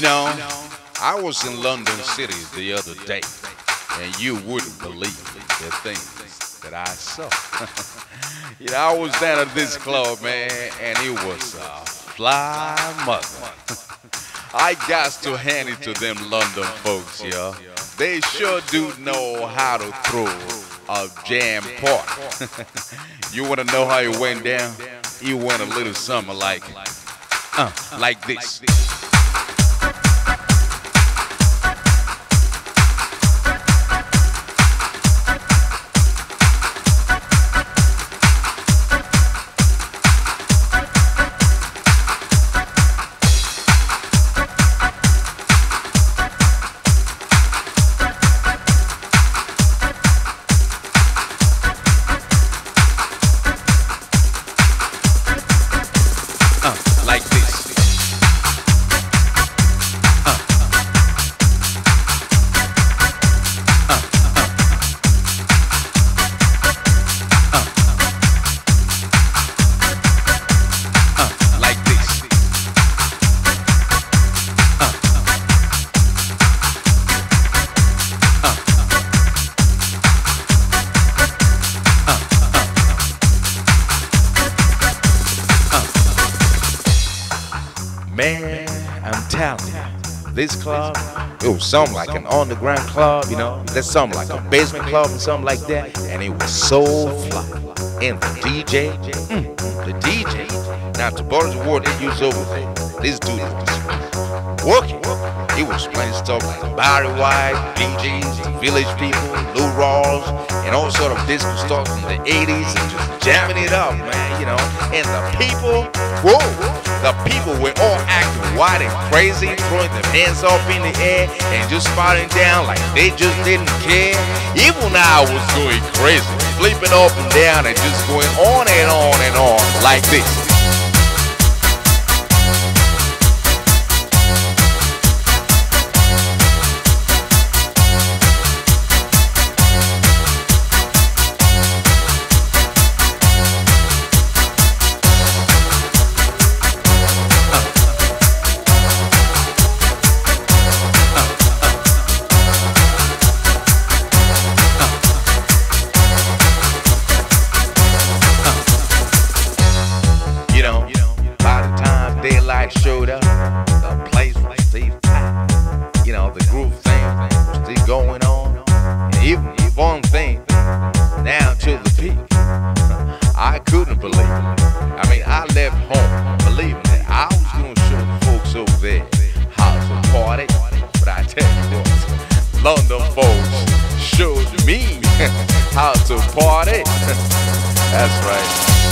You know, I was in London City the other day, and you wouldn't believe the things that I saw. I was down at this club, man, and it was a fly mother. I got to hand it to them London folks, yeah. They sure do know how to throw a jam party. You want to know how it went down? It went a little something like this. Man, I'm telling you, this club, it was something like an underground club, there's something like a basement club and something like that, and it was so fly. And the DJ, now to borrow the word they use over there, this dude was working. He was playing stuff like Barry White, DJs, the Village People, Lou Rawls, and all sort of disco stuff from the 80s, and just jamming it up, man, and the people, the people were all acting wild and crazy, throwing their hands up in the air and just spouting down like they just didn't care. Even I was going crazy, flipping up and down and just going on and on and on like this. Showed up, the place was still tight. The groove thing was still going on. And even the fun thing, down to the peak. I couldn't believe it. I left home believing that I was going to show the folks over there how to party. But I tell you what, London folks showed me how to party. That's right.